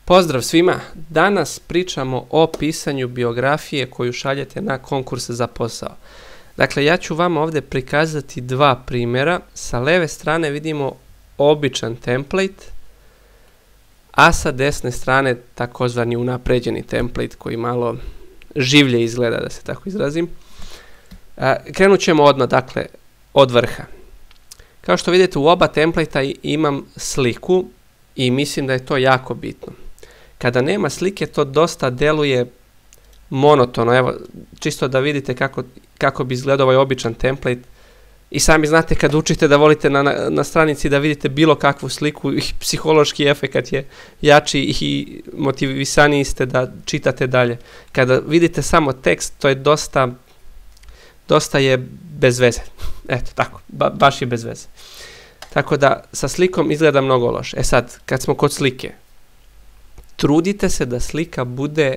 Pozdrav svima! Danas pričamo o pisanju biografije koju šaljete na konkurs za posao. Dakle, ja ću vam ovdje prikazati dva primjera. Sa leve strane vidimo običan template, a sa desne strane takozvani unapređeni template koji malo življe izgleda, da se tako izrazim. Krenut ćemo odmah, dakle, od vrha. Kao što vidite, u oba templata imam sliku i mislim da je to jako bitno. Kada nema slike, to dosta deluje monotono. Evo, čisto da vidite kako bi izgledao ovaj običan template. I sami znate kad učite da volite na stranici da vidite bilo kakvu sliku, i psihološki efekat je jači i motivisaniji ste da čitate dalje. Kada vidite samo tekst, to je dosta je bez veze. Eto, tako, baš je bez veze. Tako da sa slikom izgleda mnogo loše. E sad, kad smo kod slike, trudite se da slika bude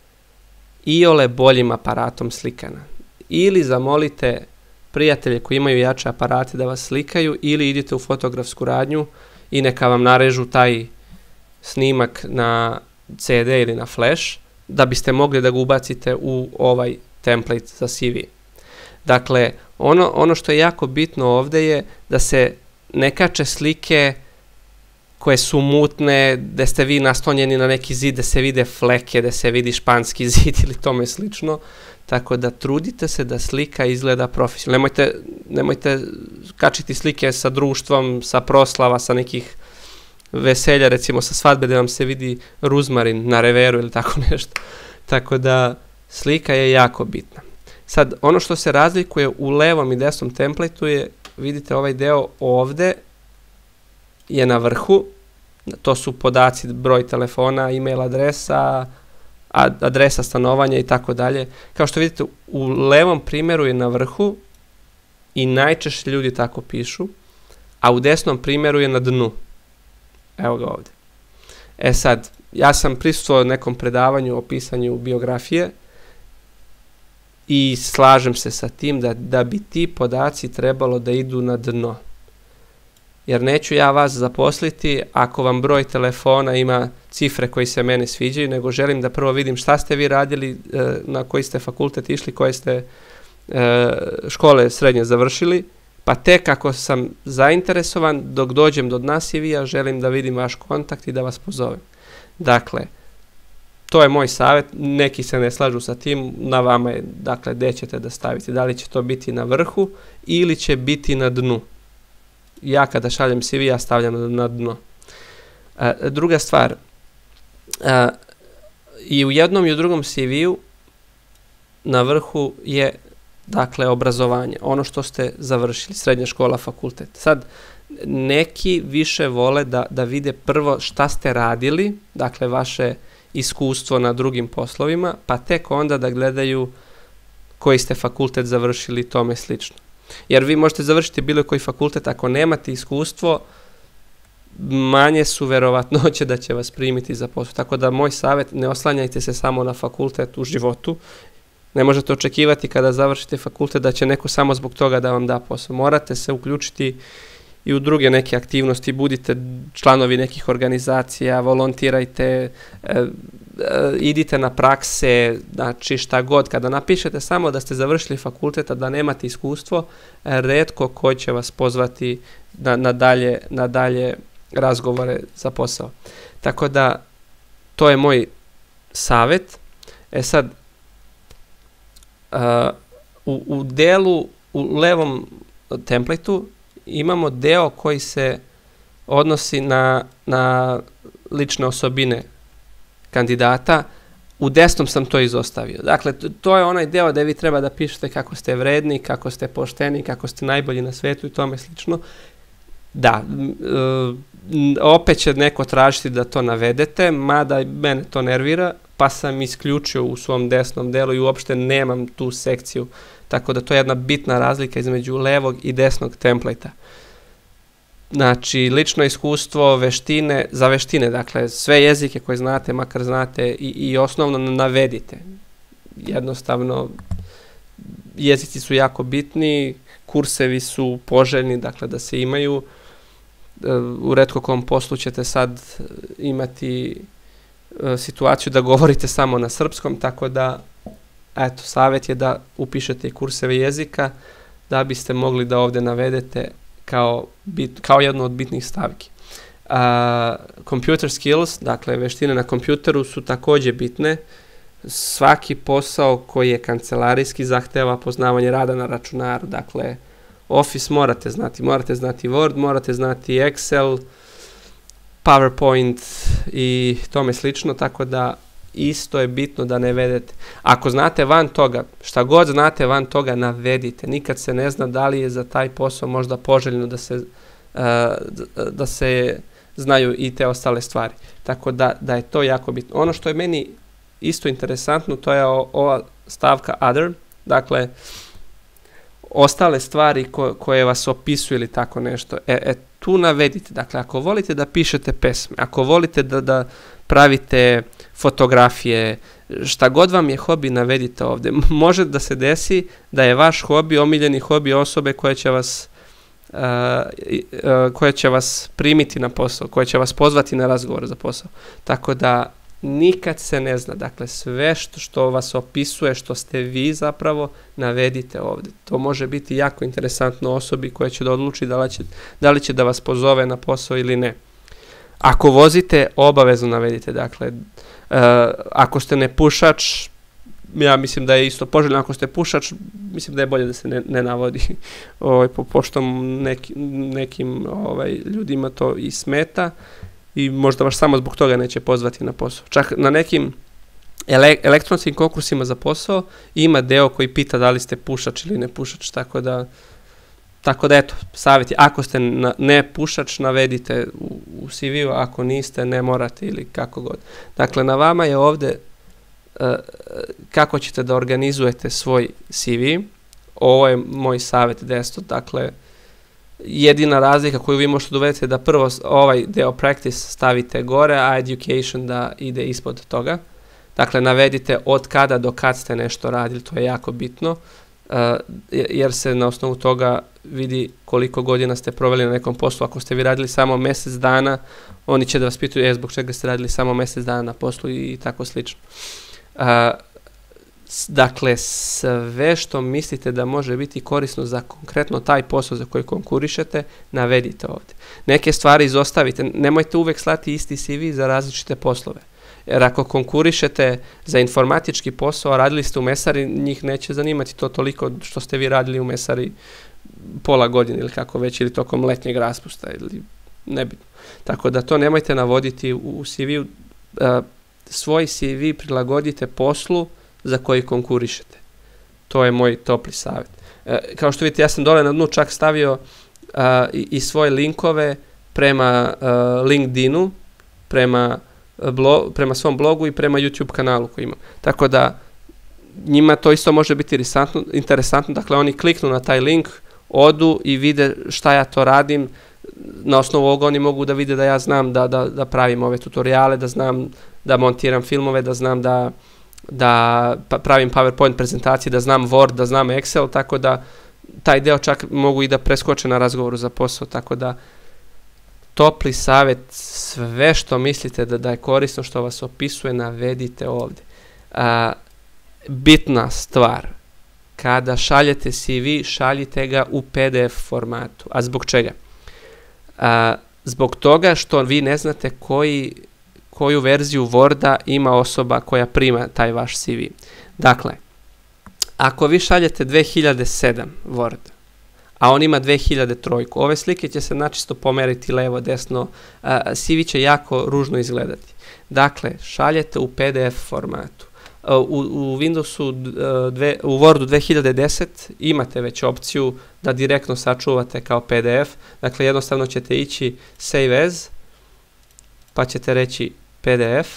iole boljim aparatom slikana. Ili zamolite prijatelje koji imaju jače aparate da vas slikaju, ili idite u fotografsku radnju i neka vam narežu taj snimak na CD ili na flash, da biste mogli da ga ubacite u ovaj template za CV. Dakle, ono što je jako bitno ovdje je da se ne kače slike koje su mutne, da ste vi naslonjeni na neki zid, da se vide fleke, da se vidi španski zid ili tome slično. Tako da trudite se da slika izgleda profesionalno. Nemojte kačiti slike sa društvom, sa proslava, sa nekih veselja, recimo sa svadbe, da vam se vidi ruzmarin na reveru ili tako nešto. Tako da slika je jako bitna. Sad, ono što se razlikuje u levom i desnom templateu je, vidite ovaj deo ovde je na vrhu, to su podaci, broj telefona, e-mail adresa, adresa stanovanja i tako dalje. Kao što vidite, u levom primjeru je na vrhu i najčešće ljudi tako pišu, a u desnom primjeru je na dnu. Evo ga ovdje. E sad, ja sam prisustvovao nekom predavanju o pisanju biografije i slažem se sa tim da bi ti podaci trebalo da idu na dno. Jer neću ja vas zaposliti ako vam broj telefona ima cifre koji se meni sviđaju, nego želim da prvo vidim šta ste vi radili, na koji ste fakultet išli, koje ste škole srednje završili, pa tek ako sam zainteresovan, dok dođem do dna CV-a, želim da vidim vaš kontakt i da vas pozovem. Dakle, to je moj savjet, neki se ne slažu sa tim, na vama je, dakle, gdje ćete da stavite, da li će to biti na vrhu ili će biti na dnu. Ja kada šaljem CV, ja stavljam na dno. Druga stvar, i u jednom i u drugom CV-u na vrhu je, dakle, obrazovanje, ono što ste završili, srednja škola, fakultet. Sad, neki više vole da vide prvo šta ste radili, dakle, vaše iskustvo na drugim poslovima, pa tek onda da gledaju koji ste fakultet završili i tome slično. Jer vi možete završiti bilo koji fakultet, ako nemate iskustvo, manje su verovatnoće da će vas primiti za posao. Tako da moj savjet, ne oslanjajte se samo na fakultet u životu. Ne možete očekivati kada završite fakultet da će neko samo zbog toga da vam da posao. Morate se uključiti i u druge neke aktivnosti, budite članovi nekih organizacija, volontirajte, idite na prakse, znači šta god. Kada napišete samo da ste završili fakultet, a da nemate iskustvo, retko ko će vas pozvati na dalje razgovore za posao. Tako da, to je moj savjet. E sad, u levom templateu imamo deo koji se odnosi na lične osobine kandidata. U desnom sam to izostavio. Dakle, to je onaj deo gdje vi treba da pišete kako ste vredni, kako ste pošteni, kako ste najbolji na svetu i tome slično. Da, opet će neko tražiti da to navedete, mada mene to nervira, pa sam isključio u svom desnom delu i uopšte nemam tu sekciju. Tako da to je jedna bitna razlika između levog i desnog templata. Znači, lično iskustvo, veštine, za veštine, dakle, sve jezike koje znate, makar znate i osnovno navedite. Jednostavno, jezici su jako bitni, kursevi su poželjni, dakle, da se imaju. U retko kom poslu ćete sad imati situaciju da govorite samo na srpskom, tako da eto, savjet je da upišete i kurseve jezika da biste mogli da ovdje navedete kao jednu od bitnih stavki. Computer skills, dakle veštine na kompjuteru su također bitne. Svaki posao koji je kancelarijski zahteva poznavanje rada na računaru, dakle Office morate znati Word, morate znati Excel, PowerPoint i tome slično, tako da isto je bitno da navedete. Ako znate van toga, šta god znate van toga, navedite. Nikad se ne zna da li je za taj posao možda poželjno da se znaju i te ostale stvari. Tako da je to jako bitno. Ono što je meni isto interesantno, to je ova stavka other, dakle ostale stvari koje vas opisuju ili tako nešto. Tu navedite. Dakle, ako volite da pišete pesme, ako volite da pravite fotografije, šta god vam je hobi, navedite ovdje. Može da se desi da je vaš hobi omiljeni hobi osobe koja će vas primiti na posao, koja će vas pozvati na razgovor za posao. Tako da nikad se ne zna. Dakle, sve što vas opisuje, što ste vi zapravo, navedite ovdje. To može biti jako interesantno osobi koja će da odluči da li će da vas pozove na posao ili ne. Ako vozite, obavezno navedite. Dakle, ako ste nepušač, ja mislim da je isto poželjno. Ako ste pušač, mislim da je bolje da se ne navodi, pošto nekim ljudima to i smeta i možda baš samo zbog toga neće pozvati na posao. Čak na nekim elektronskim konkursima za posao ima deo koji pita da li ste pušač ili ne pušač, tako da eto, savjet je, ako ste ne pušač, navedite u CV-u, ako niste, ne morate ili kako god. Dakle, na vama je ovdje kako ćete da organizujete svoj CV. Ovo je moj savjet desktop, dakle, jedina razlika koju vi možete dovedete je da prvo ovaj deo practice stavite gore, a education da ide ispod toga. Dakle, navedite od kada do kad ste nešto radili, to je jako bitno, jer se na osnovu toga vidi koliko godina ste proveli na nekom poslu. Ako ste vi radili samo mjesec dana, oni će da vas pitaju zbog čega ste radili samo mjesec dana na poslu i tako slično. Dakle, sve što mislite da može biti korisno za konkretno taj posao za koji konkurišete, navedite ovdje. Neke stvari izostavite, nemojte uvek slati isti CV za različite poslove. Jer ako konkurišete za informatički posao, a radili ste u mesari, njih neće zanimati to toliko što ste vi radili u mesari pola godine ili kako već, ili tokom letnjeg raspusta ili nebitno. Tako da to nemojte navoditi u CV-u. Svoj CV prilagodite poslu za koji konkurišete. To je moj topli savjet. Kao što vidite, ja sam dole na dnu čak stavio i svoje linkove prema LinkedInu, prema svom blogu i prema YouTube kanalu koji imam. Tako da njima to isto može biti interesantno. Dakle, oni kliknu na taj link, odu i vide šta ja to radim. Na osnovu ovoga oni mogu da vide da ja znam da pravim ove tutoriale, da znam da montiram filmove, da znam da pravim PowerPoint prezentacije, da znam Word, da znam Excel, tako da taj deo čak mogu i da preskoče na razgovoru za posao, tako da topli savjet, sve što mislite da je korisno, što vas opisuje, navedite ovdje. Bitna stvar, kada šaljete CV, šaljite ga u PDF formatu. A zbog čega? Zbog toga što vi ne znate koju verziju Worda ima osoba koja prima taj vaš CV. Dakle, ako vi šaljete 2007 Word, a on ima 2003, ove slike će se načisto pomeriti levo, desno, CV će jako ružno izgledati. Dakle, šaljete u PDF formatu. U Windowsu, u Wordu 2010 imate već opciju da direktno sačuvate kao PDF. Dakle, jednostavno ćete ići Save As, pa ćete reći PDF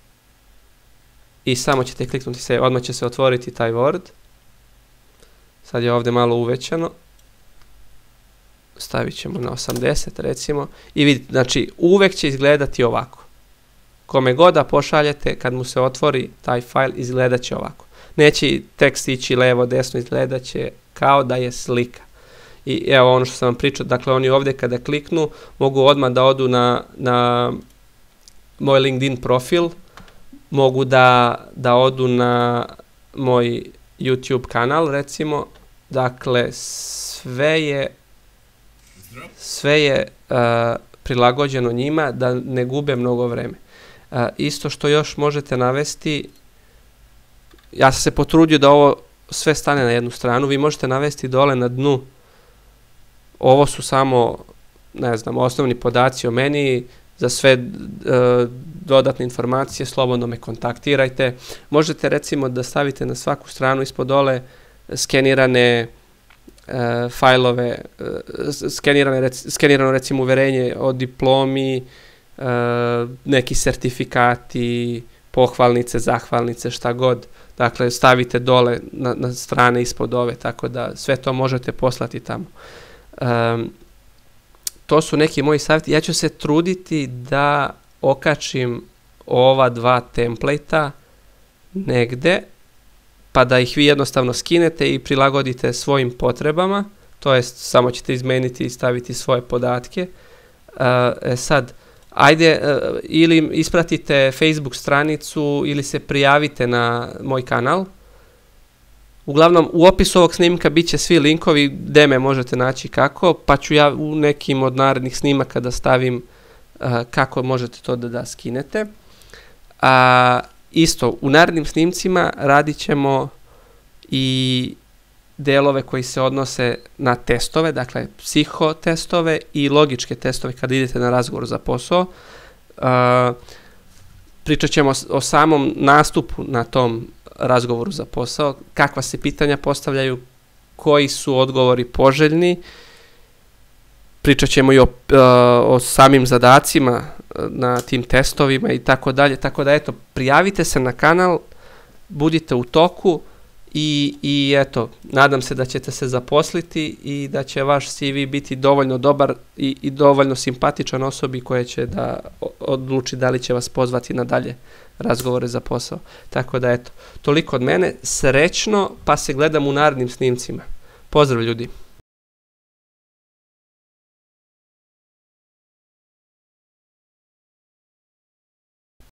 i samo ćete kliknuti Save. Odmah će se otvoriti taj Word. Sad je ovdje malo uvećano. Stavit ćemo na 80 recimo i vidite, znači uvek će izgledati ovako. Kome god da pošaljete, kad mu se otvori taj fajl, izgledat će ovako. Neće tekst ići levo, desno, izgledat će kao da je slika. I evo ono što sam vam pričao, dakle oni ovdje kada kliknu, mogu odmah da odu na moj LinkedIn profil, mogu da odu na moj YouTube kanal, recimo. Dakle, sve je prilagođeno njima da ne gube mnogo vreme. Isto što još možete navesti, ja sam se potrudio da ovo sve stane na jednu stranu, vi možete navesti dole na dnu, ovo su samo, ne znam, osnovni podaci o meni, za sve dodatne informacije slobodno me kontaktirajte. Možete recimo da stavite na svaku stranu ispod dole skenirane fajlove, skenirano recimo uverenje o diplomi, neki sertifikati, pohvalnice, zahvalnice, šta god. Dakle, stavite dole na strane ispod ove, tako da sve to možete poslati tamo. To su neki moji savjeti. Ja ću se truditi da okačim ova dva templejta negde, pa da ih vi jednostavno skinete i prilagodite svojim potrebama, to jest samo ćete izmeniti i staviti svoje podatke. Sad, ajde, ili ispratite Facebook stranicu ili se prijavite na moj kanal. Uglavnom, u opisu ovog snimka bit će svi linkovi gde me možete naći kako, pa ću ja u nekim od narednih snimaka da stavim kako možete to da skinete. Isto, u narednim snimcima radit ćemo i delove koji se odnose na testove, dakle psihotestove i logičke testove kada idete na razgovor za posao. Pričat ćemo o samom nastupu na tom razgovoru za posao, kakva se pitanja postavljaju, koji su odgovori poželjni. Pričat ćemo i o samim zadacima na tim testovima i tako dalje. Tako da, eto, prijavite se na kanal, budite u toku i eto, nadam se da ćete se zaposliti i da će vaš CV biti dovoljno dobar i dovoljno simpatičan osobi koja će da odluči da li će vas pozvati na dalje razgovore za posao. Tako da, eto, toliko od mene. Srećno, pa se gledam u narednim snimcima. Pozdrav, ljudi!